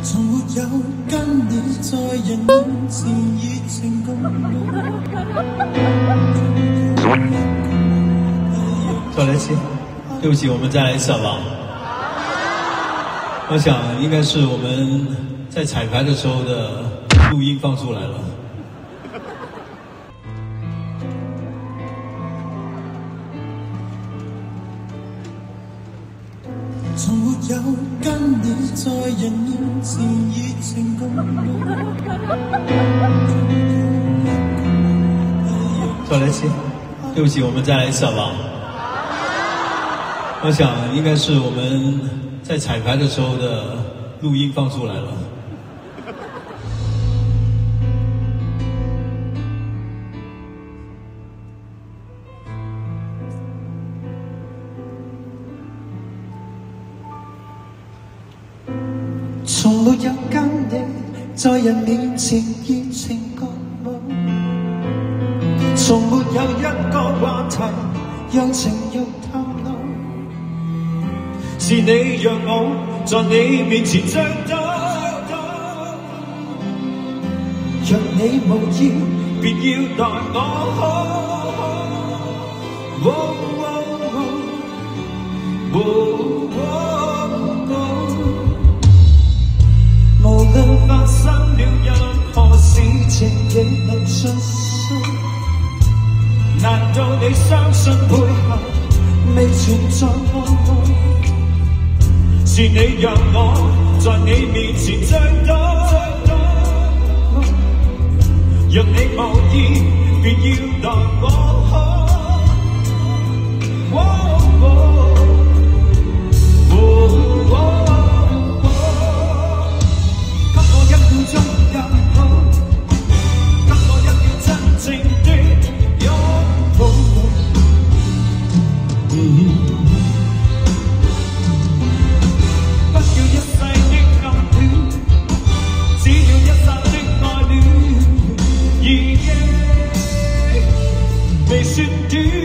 从没有跟你在人面前熱情共舞。 小雷七，对不起，我们再来一次好不好？我想应该是我们在彩排的时候的录音放出来了。 从没有跟你在人面前熱情共舞。 小雷七，对不起，我们再来一次好不好？我想应该是我们在彩排的时候的录音放出来了。 從沒有跟你在人面前熱情共舞，從沒有一個話題讓情慾透露，是你讓我在你面前醉倒。若你無意，別要待我好。無論發生了任何事情，亦能盡訴。難道你相信背後未存在愛？是你讓我在你面前醉倒。若你無意，別要待我好。未算短。